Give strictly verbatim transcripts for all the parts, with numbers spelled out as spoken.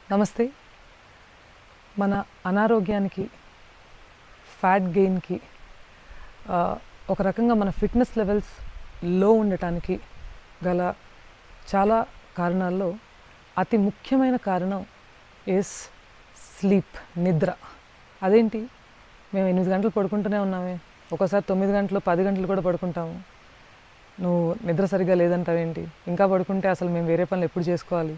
నమస్తే. మన అనారోగ్యానికి, ఫ్యాట్ గెయిన్‌కి ఆహ్, ఒక రకంగా మన ఫిట్‌నెస్ లెవెల్స్ లో ఉండటానికి గల చాలా కారణాల్లో అతి ముఖ్యమైన కారణం ఈస్ స్లీప్, నిద్ర. అదేంటి? మేము ఎనిమిది గంటలు పడుకుంటూనే ఉన్నామే. ఒక్కోసారి తొమ్మిది గంటలు, పది గంటలు కూడా పడుకుంటాము. నువ్వు నిద్ర సరిగ్గా లేదంటావేంటి? ఇంకా పడుకుంటే అసలు మేము వేరే పనులు ఎప్పుడు చేసుకోవాలి?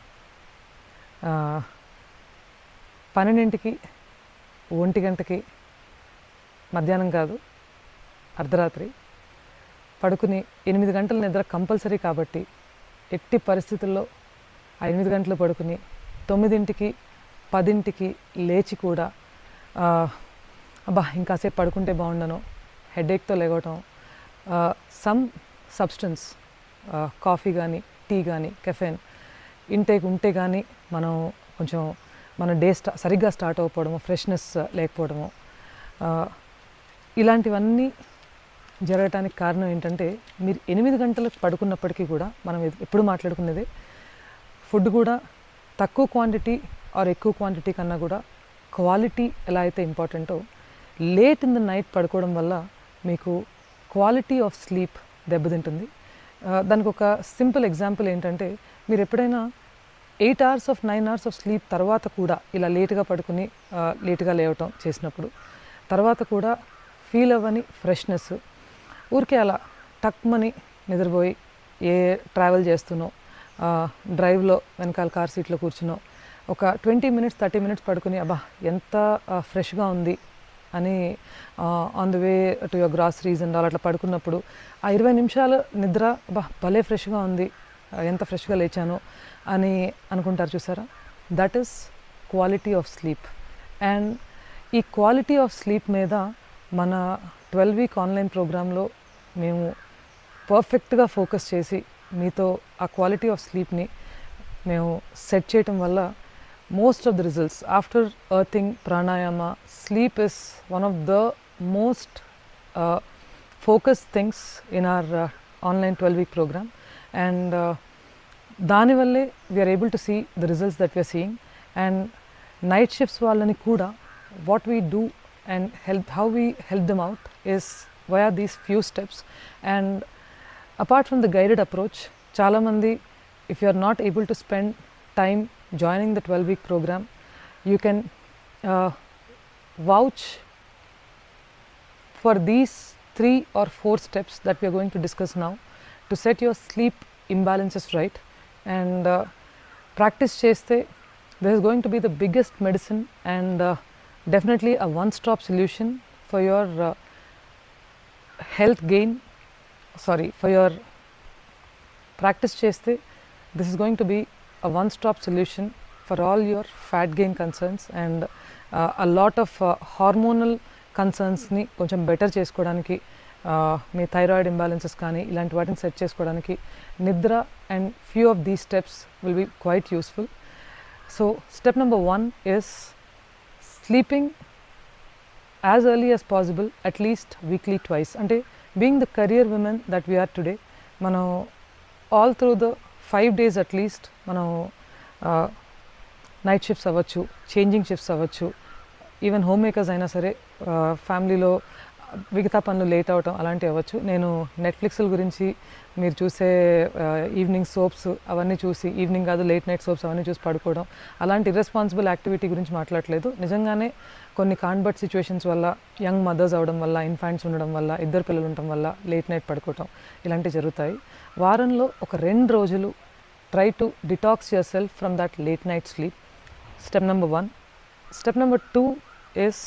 ఆహ్, పన్నెండింటికి, ఒంటి గంటకి, మధ్యాహ్నం కాదు, అర్ధరాత్రి పడుకుని ఎనిమిది గంటల నిద్ర కంపల్సరీ కాబట్టి ఎట్టి పరిస్థితుల్లో ఆ ఎనిమిది గంటలు పడుకుని తొమ్మిదింటికి, పదింటికి లేచి కూడా ఆహ్, అబ్బా! ఇంకాసేపు పడుకుంటే బాగుండను, హెడేక్‌తో లెగవటం, ah, some substance ah, coffee కానీ, టీ కానీ, కెఫెన్ ఇంటేక్ ఉంటే కానీ మనం కొంచెం మన డే స్టా సరిగ్గా స్టార్ట్ అవ్వకపోవడము, ఫ్రెష్‌నెస్ లేకపోవడము, ఆహ్, ఇలాంటివన్నీ జరగటానికి కారణం ఏంటంటే, మీరు ఎనిమిది గంటలకు పడుకున్నప్పటికీ కూడా మనం ఎప్పుడు మాట్లాడుకునేదే ఫుడ్ కూడా తక్కువ క్వాంటిటీ ఆర్ ఎక్కువ క్వాంటిటీ కన్నా కూడా క్వాలిటీ ఎలా అయితే ఇంపార్టెంటో, లేట్ ఇన్ ద నైట్ పడుకోవడం వల్ల మీకు క్వాలిటీ ఆఫ్ స్లీప్ దెబ్బతింటుంది. ఆహ్, దానికి ఒక సింపుల్ ఎగ్జాంపుల్ ఏంటంటే, మీరు ఎప్పుడైనా eight hours of nine hours of sleep తర్వాత కూడా ఇలా లేట్గా పడుకుని ఆహ్, లేట్గా లేవటం చేసినప్పుడు, తర్వాత కూడా ఫీల్ అవ్వని ఫ్రెష్నెస్, ఊరికే అలా టక్మని నిద్రపోయి ఏ ట్రావెల్ చేస్తున్నో, డ్రైవ్లో వెనకాల కార్ సీట్లో కూర్చున్నో ఒక ట్వంటీ మినిట్స్ థర్టీ మినిట్స్ పడుకుని అబ్బా ఎంత ఫ్రెష్గా ఉంది అని on the way to your groceries and అట్లా పడుకున్నప్పుడు ఆ ఇరవై నిమిషాల నిద్ర అబ్బా భలే ఫ్రెష్గా ఉంది, ఎంత ఫ్రెష్గా లేచాను అని అనుకుంటారు చూసారా. That is quality of sleep. And ఈ క్వాలిటీ ఆఫ్ స్లీప్ మీద మన ట్వెల్వ్ వీక్ ఆన్లైన్ ప్రోగ్రాంలో మేము పర్ఫెక్ట్గా ఫోకస్ చేసి మీతో ఆ క్వాలిటీ ఆఫ్ స్లీప్ని మేము సెట్ చేయటం వల్ల most of the results after earthing, pranayama, sleep is one of the most focus things in our online twelve week programme. And దానివల్లే we're able to see the results that we're seeing. And night shifts వాళ్ళని కూడా what we do and help how we help them out is via these few steps. And apart from the guided approach, chala mandi, if you are not able to spend time joining the twelve week program, you can uh, vouch for these three or four steps that we are going to discuss now to set your sleep imbalances right. And uh, practice cheste, this is going to be the biggest medicine and uh, definitely a one-stop solution for your uh, health gain, sorry, for your practice cheste. This is going to be a one-stop solution for all your fat gain concerns and uh, a lot of uh, hormonal concerns ni koncham better chesukodaniki, uh, మీ thyroid imbalances కానీ ఇలాంటి వాటిని set చేసుకోవడానికి నిద్ర and few of these steps will be quite useful. So step number one is sleeping as early as possible, at least weekly twice. Ante being the career women that we are today, manam all through the five days at least manam uh, night shifts avvachu, changing shifts avvachu, even homemakers aina sare uh, family lo మిగతా పనులు late అవటం అలాంటివి అవ్వచ్చు. నేను నెట్ఫ్లిక్స్ల గురించి మీరు చూసే evening soaps అవన్నీ చూసి, ఈవినింగ్ కాదు లేట్ నైట్ సోప్స్ అవన్నీ చూసి పడుకోవడం, అలాంటి ఇర్రెస్పాన్సిబుల్ యాక్టివిటీ గురించి మాట్లాడలేదు. నిజంగానే కొన్ని కాన్బర్ట్ సిచ్యువేషన్స్ వల్ల, యంగ్ మదర్స్ అవడం వల్ల, ఇన్ఫాంట్స్ ఉండడం వల్ల, ఇద్దరు పిల్లలు ఉండటం వల్ల లేట్ నైట్ పడుకోవటం ఇలాంటివి జరుగుతాయి. వారంలో ఒక రెండు రోజులు try to detox yourself from that late night sleep. Step number one. Step number two is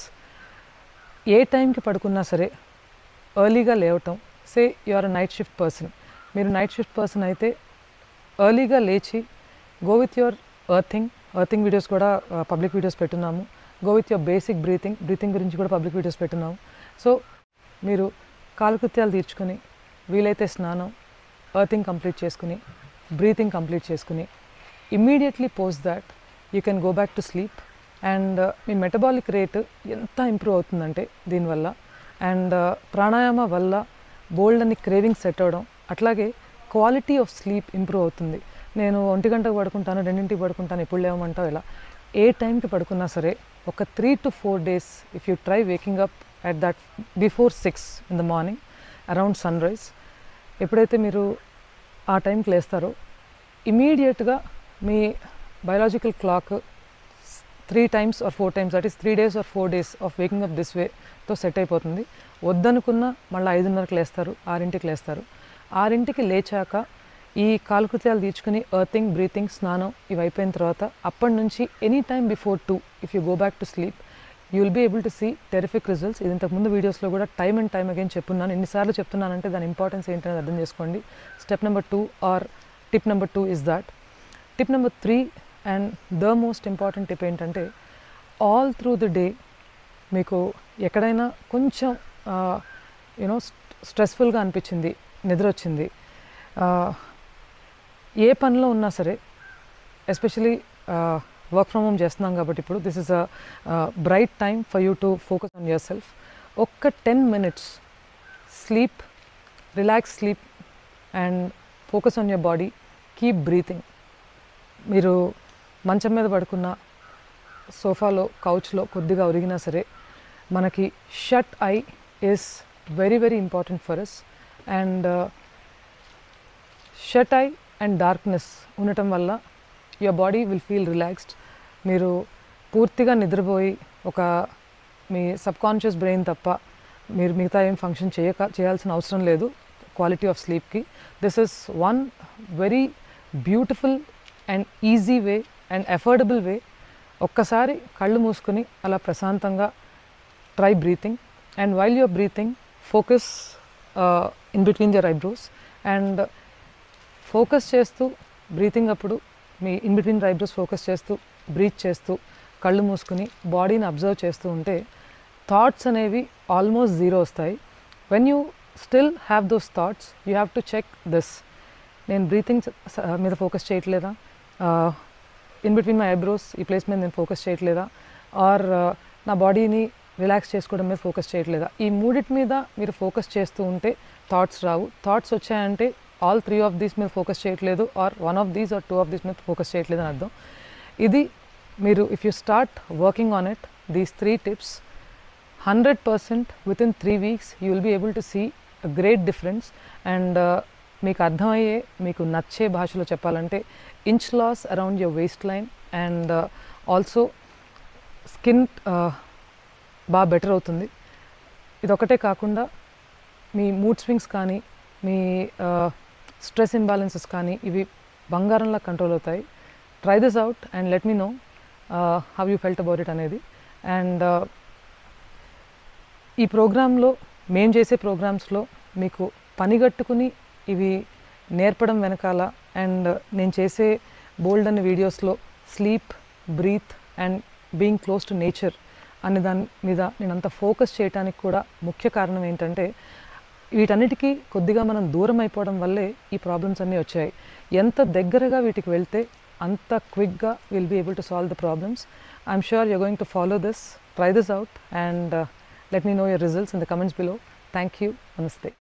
ఏ టైంకి పడుకున్నా సరే ఎర్లీగా లేవటం. Say you are a night shift person, మీరు నైట్ షిఫ్ట్ పర్సన్ అయితే ఎర్లీగా లేచి go with your earthing. Earthing videos కూడా పబ్లిక్ వీడియోస్ పెట్టున్నాము. Go with your basic breathing, breathing గురించి కూడా పబ్లిక్ వీడియోస్ పెట్టున్నాము. సో మీరు కాలకృత్యాలు తీర్చుకొని వీలైతే స్నానం, ఎర్తింగ్ కంప్లీట్ చేసుకుని, బ్రీతింగ్ కంప్లీట్ చేసుకుని immediately post that you can go back to sleep. And మీ మెటబాలిక్ రేట్ ఎంత ఇంప్రూవ్ అవుతుందంటే దీనివల్ల, అండ్ ప్రాణాయామ వల్ల బోల్డ్ అని క్రేవింగ్స్ సెట్ అవ్వడం, అట్లాగే క్వాలిటీ ఆఫ్ స్లీప్ ఇంప్రూవ్ అవుతుంది. నేను ఒంటి గంటకు పడుకుంటాను, రెండింటికి పడుకుంటాను, ఎప్పుడు లేవమంటావు ఇలా. ఏ టైంకి పడుకున్నా సరే ఒక three two four days if you try waking up at that before six in the morning around sunrise. ఎప్పుడైతే మీరు ఆ టైంకి లేస్తారో ఇమీడియట్గా మీ biological clock three times or four times that is three days or four days of waking up this వేతో set అయిపోతుంది. వద్దనుకున్న మళ్ళీ ఐదున్నరకు లేస్తారు, ఆరింటికి లేస్తారు. ఆరింటికి లేచాక ఈ కాలకృత్యాలు తీర్చుకుని ఎర్తింగ్, బ్రీతింగ్, స్నానం ఇవి అయిపోయిన తర్వాత అప్పటి నుంచి any time before two if you go back to sleep you will be able to see terrific results. ఇది ఇంతకుముందు వీడియోస్లో కూడా టైమ్ అండ్ టైమ్ అగైన్ చెప్పున్నాను. ఎన్నిసార్లు చెప్తున్నానంటే దాని ఇంపార్టెన్స్ ఏంటనేది అర్థం చేసుకోండి. Step number two or tip number two is that. Tip number three and the most important tip ఏంటంటే ఆల్ త్రూ ది డే మీకు ఎక్కడైనా కొంచెం యూనో స్ట్రెస్ఫుల్గా అనిపించింది, నిద్ర వచ్చింది, ఏ పనిలో ఉన్నా సరే ఎస్పెషలీ వర్క్ ఫ్రమ్ హోమ్ చేస్తున్నాం కాబట్టి ఇప్పుడు this is a bright time for you to focus on yourself. ఒక్క ten minutes sleep, relax sleep and focus on your body, keep breathing. మీరు మంచం మీద పడుకున్న, సోఫాలో, కౌచ్లో కొద్దిగా ఒరిగినా సరే మనకి shut eye is very very important for us. And shut eye and darkness ఉండటం వల్ల your body will feel relaxed. మీరు పూర్తిగా నిద్రపోయి ఒక మీ సబ్కాన్షియస్ బ్రెయిన్ తప్ప మీరు మిగతా ఏం ఫంక్షన్ చేయక చేయాల్సిన అవసరం లేదు క్వాలిటీ ఆఫ్ స్లీప్కి. This is one very beautiful and easy way and affordable way. ఒక్కసారి కళ్ళు మూసుకొని అలా ప్రశాంతంగా try breathing and while your breathing focus in between your eyebrows and focus చేస్తూ బ్రీతింగ్ అప్పుడు మీ ఇన్ బిట్వీన్ ఐబ్రోస్ ఫోకస్ చేస్తూ బ్రీత్ చేస్తూ కళ్ళు మూసుకుని బాడీని అబ్జర్వ్ చేస్తూ ఉంటే థాట్స్ అనేవి ఆల్మోస్ట్ జీరో వస్తాయి. When you still have those thoughts you have to check this. నేను బ్రీతింగ్ మీద ఫోకస్ చేయట్లేదా, ఇన్ బిట్వీన్ మై ఐబ్రోస్ ఈ ప్లేస్ మీద నేను ఫోకస్ చేయట్లేదా, ఆర్ నా బాడీని రిలాక్స్ చేసుకోవడం మీద ఫోకస్ చేయట్లేదా. ఈ మూడిటి మీద మీరు ఫోకస్ చేస్తూ ఉంటే థాట్స్ రావు. థాట్స్ వచ్చాయంటే ఆల్ త్రీ ఆఫ్ దీస్ మీద ఫోకస్ చేయట్లేదు or one of these or two of these మీద ఫోకస్ చేయట్లేదు అని అర్థం. ఇది మీరు if you start working on it these three tips hundred percent within three weeks you will be able to see a great difference. And మీకు అర్థమయ్యే, మీకు నచ్చే భాషలో చెప్పాలంటే inch loss around your waistline and also skin బాగా better అవుతుంది. ఇదొకటే కాకుండా మీ మూడ్ స్వింగ్స్ కానీ మీ స్ట్రెస్ ఇంబ్యాలెన్సెస్ కానీ ఇవి బంగారంలా కంట్రోల్ అవుతాయి. Try this out and let me know how you felt about it అనేది. అండ్ ఈ ప్రోగ్రాంలో మేము చేసే ప్రోగ్రామ్స్లో మీకు పనిగట్టుకుని ఇవి నేర్పడం వెనకాల అండ్ నేను చేసే బోల్డ్ అనే వీడియోస్లో sleep, breath and being close to nature అనే దాని మీద నేను అంత ఫోకస్ చేయడానికి కూడా ముఖ్య కారణం ఏంటంటే వీటన్నిటికీ కొద్దిగా మనం దూరం అయిపోవడం వల్లే ఈ ప్రాబ్లమ్స్ అన్నీ వచ్చాయి. ఎంత దగ్గరగా వీటికి వెళ్తే అంత క్విక్గా will be able to solve the problems. I'm sure you're going to follow this. Try this out and let me know your results in the comments below. Thank you. నమస్తే.